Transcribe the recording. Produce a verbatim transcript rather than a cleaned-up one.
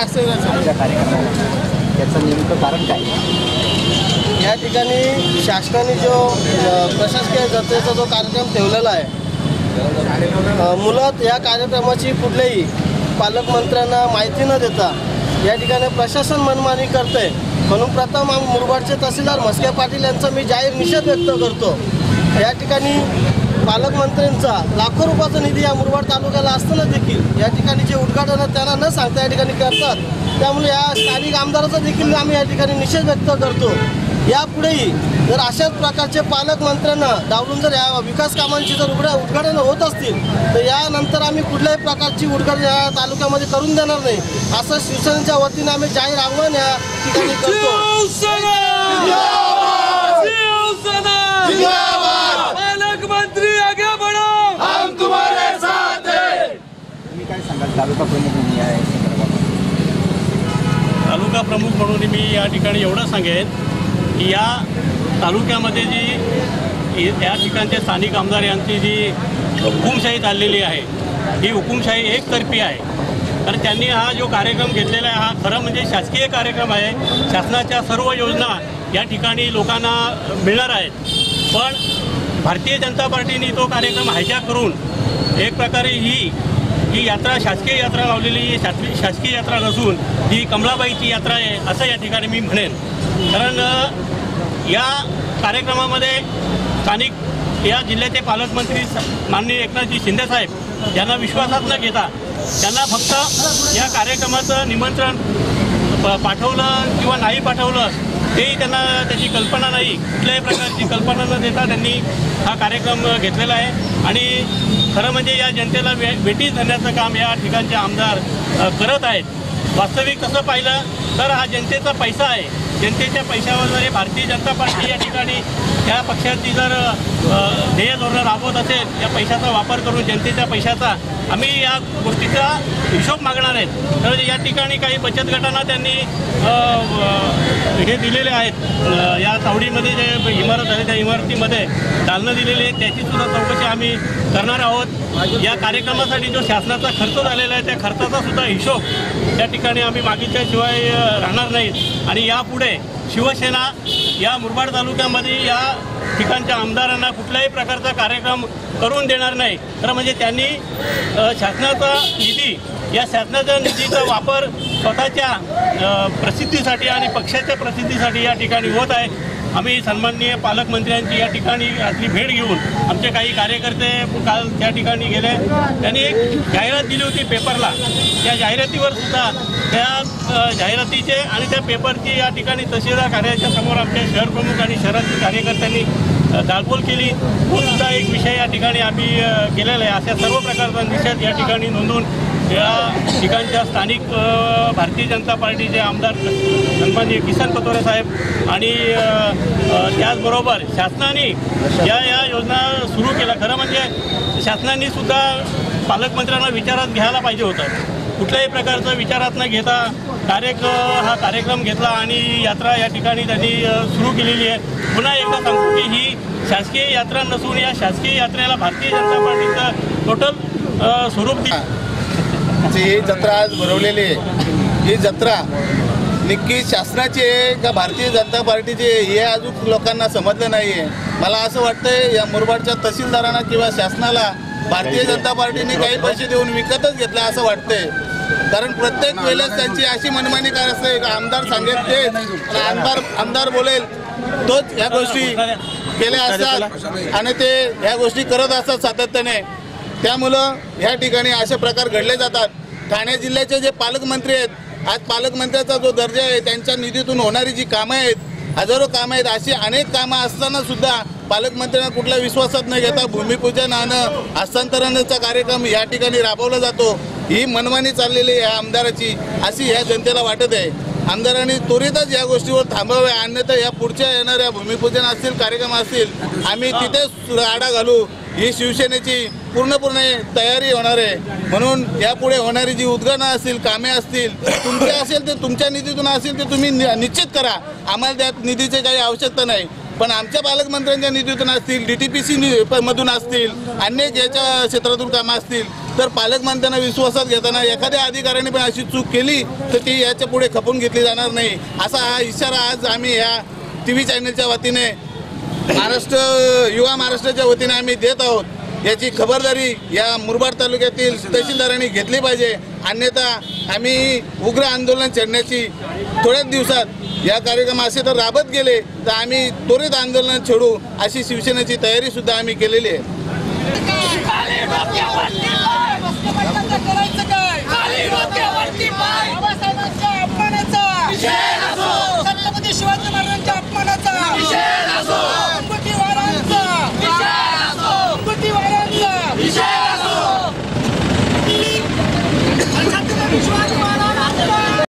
असं कार्यक्रमाला त्याचं नेमकं कारण काय? या ठिकाणी शासनाने जो प्रशासकीय जत्रेचा जो कार्यक्रम ठेवलेला आहे, मुळात या कार्यक्रमाची कुठल्याही पालकमंत्र्यांना माहिती न देता या ठिकाणी प्रशासन मनमानी करते, म्हणून प्रथम मुरबाडचे तहसीलदार म्हस्के पाटील यांचा मी जाहीर निषेध व्यक्त करतो। या ठिकाणी पालकमंत्र्यांचा लाखो रुपयाचा निधी या मुरबाड तालुक्याला असताना देखील या ठिकाणी जे उद्घाटन त्यांना न सांगता या ठिकाणी करतात, त्यामुळे या स्थानिक आमदाराचा देखील आम्ही या ठिकाणी निषेध व्यक्त करतो। यापुढेही जर अशाच प्रकारचे पालकमंत्र्यांना डावलून जर या विकास कामांची जर उघड्या उद्घाटन होत असतील तर यानंतर आम्ही कुठल्याही प्रकारची उद्घाटन या तालुक्यामध्ये करून देणार नाही, असं शिवसेनेच्या वतीने आम्ही जाहीर आव्हान या ठिकाणी करतो। पालकमंत्री आगे बढ़ो, हम तुम्हारे साथ हैं। तुम्ही काय सांगाल तालुका प्रमुख म्हणून या तालुका प्रमुख म्हणून मी या ठिकाणी एवढं सांगेन की या तालुक्यामध्ये जी या ठिकाणचे स्थानिक आमदार यांची जी हुकुमशाही चाललेली आहे, ही हुकुमशाही एकतर्फी आहे। तर त्यांनी हा जो कार्यक्रम घेतलेला आहे हा खरं म्हणजे शासकीय कार्यक्रम आहे, शासनाच्या सर्व योजना या ठिकाणी लोकांना मिळणार आहेत, पण भारतीय जनता पार्टीने तो कार्यक्रम हायजॅक करून एक प्रकारे ही ही यात्रा शासकीय यात्रा लावलेली शासकीय शासकीय यात्रा नसून ही कमलाबाईची यात्रा आहे असं या ठिकाणी मी म्हणेन। कारण या कार्यक्रमामध्ये स्थानिक या जिल्ह्याचे पालकमंत्री माननीय एकनाथजी शिंदेसाहेब यांना विश्वासात न घेता त्यांना फक्त या कार्यक्रमाचं निमंत्रण पाठवलं किंवा नाही पाठवलं तेही त्यांना त्याची कल्पना नाही, कुठल्याही प्रकारची कल्पना न देता त्यांनी हा कार्यक्रम घेतलेला आहे। आणि खरं म्हणजे या जनतेला वे वेठीस धरण्याचं काम या ठिकाणचे आमदार करत आहेत। वास्तविक तसं पाहिलं तर हा जनतेचा पैसा आहे, जनतेच्या पैशावर जर भारतीय जनता पार्टी या ठिकाणी त्या पक्षाची जर ध्येय धोरणं राबवत असेल, या पैशाचा वापर करून जनतेच्या पैशाचा आम्ही या गोष्टीचा हिशोब मागणार आहेत। तर या ठिकाणी काही बचत गटांना त्यांनी हे दिलेले आहेत, या चावडीमध्ये जे इमारत आहे त्या इमारतीमध्ये दालनं दिलेली आहेत, त्याचीसुद्धा चौकशी आम्ही करणार आहोत। या कार्यक्रमासाठी जो शासनाचा खर्च झालेला आहे त्या खर्चाचा सुद्धा हिशोब या ठिकाणी आम्ही मागितल्याशिवाय राहणार नाहीत। आणि यापुढे शिवसेना या मुरबाड तालुक्यामध्ये या ठिकाणच्या आमदारांना कुठल्याही प्रकारचा कार्यक्रम करून देणार नाही। तर म्हणजे त्यांनी शासनाचा निधी या शासनाच्या निधीचा वापर स्वतःच्या प्रसिद्धीसाठी आणि पक्षाच्या प्रसिद्धीसाठी या ठिकाणी होत आहे। आम्ही सन्माननीय पालकमंत्र्यांची या ठिकाणी रात्री भेट घेऊन आमचे काही कार्यकर्ते काल त्या ठिकाणी गेले, त्यांनी एक जाहिरात दिली होती पेपरला, त्या जाहिरातीवर सुद्धा त्या जाहिरातीचे आणि त्या पेपरची या ठिकाणी तहसीलदार कार्यालयाच्या समोर आमच्या शहर प्रमुख आणि शहरातील कार्यकर्त्यांनी दाळपोळ केली, तो सुद्धा एक विषय या ठिकाणी आम्ही केलेला आहे। अशा सर्व प्रकारचा निषेध या ठिकाणी नोंदवून या ठिकाणच्या स्थानिक भारतीय जनता पार्टीचे आमदार सन्माननीय किसन कथोरे साहेब आणि त्याचबरोबर शासनाने या या योजना सुरू केल्या, खरं म्हणजे शासनाने सुद्धा पालकमंत्र्यांना विचारात घ्यायला पाहिजे होतं। कुठल्याही प्रकारचं विचारात न घेता डायरेक्ट हा कार्यक्रम घेतला आणि यात्रा या ठिकाणी त्यांनी सुरू केलेली आहे। पुन्हा एकदा सांगतो की ही शासकीय यात्रा नसून या शासकीय यात्रेला भारतीय जनता पार्टीचं टोटल स्वरूप दिलं। ही जत्रा आज भरवलेली आहे, ही जत्रा नक्की शासनाची आहे का भारतीय जनता पार्टीची आहे हे अजून लोकांना समजलं नाही आहे। मला असं वाटतंय या मुरबाडच्या तहसीलदारांना किंवा शासनाला भारतीय जनता पार्टीने काही पैसे देऊन विकतच घेतलं असं वाटतंय, कारण प्रत्येक वेळेस त्यांची अशी मनमानी काय असते का आमदार सांगेल तेच आणि आमदार आमदार बोलेल तोच ह्या गोष्टी केल्या असतात आणि ते ह्या गोष्टी करत असतात सातत्याने। त्यामुळं ह्या ठिकाणी असे प्रकार घडले जातात। ठाणे जिल्ह्याचे जे पालकमंत्री आहेत, आज पालकमंत्र्याचा जो दर्जा आहे त्यांच्या निधीतून होणारी जी कामं आहेत, हजारो कामं आहेत, अशी अनेक कामं असताना सुद्धा पालकमंत्र्यांना कुठल्या विश्वासात न घेता भूमिपूजन आणि हस्तांतरणाचा कार्यक्रम या ठिकाणी राबवला जातो। ही मनमानी चाललेली आहे या आमदाराची अशी ह्या जनतेला वाटत आहे। आमदारांनी त्वरितच या गोष्टीवर थांबावे, अन्यथा या पुढच्या येणाऱ्या भूमिपूजन असतील कार्यक्रम असतील आम्ही तिथेच आडा घालू। ही शिवसेनेची पूर्णपणे तयारी होणार आहे, म्हणून यापुढे होणारी जी उद्घाटनं असतील कामे असतील तुमचे असेल ते तुमच्या निधीतून असेल ते तुम्ही निश्चित करा, आम्हाला त्या निधीची काही आवश्यकता नाही। पण आमच्या पालकमंत्र्यांच्या निधीतून असतील, डी टी पी सी मधून असतील, अन्य ज्याच्या क्षेत्रातून कामं असतील तर पालकमंत्र्यांना विश्वासात घेताना एखाद्या अधिकाऱ्याने पण अशी चूक केली तर ती याच्या पुढे खपून घेतली जाणार नाही, असा हा इशारा आज आम्ही या टी व्ही चॅनलच्या वतीने महाराष्ट्र युवा महाराष्ट्राच्या वतीने आम्ही देत आहोत. याची खबरदारी या मुरबाड तालुक्यातील तहसीलदारांनी घेतली पाहिजे, अन्यथा आम्ही उग्र आंदोलन छेडण्याची थोड्याच दिवसात या कार्यक्रम असे तर राबत गेले तर आम्ही त्वरित आंदोलन छेडू अशी शिवसेनेची तयारी सुद्धा आम्ही केलेली आहे. खाली डोक्यावरती पाय करायचं काय खाली डोक्यावरती पाय बाबासाहेबांच्या अपमानाचा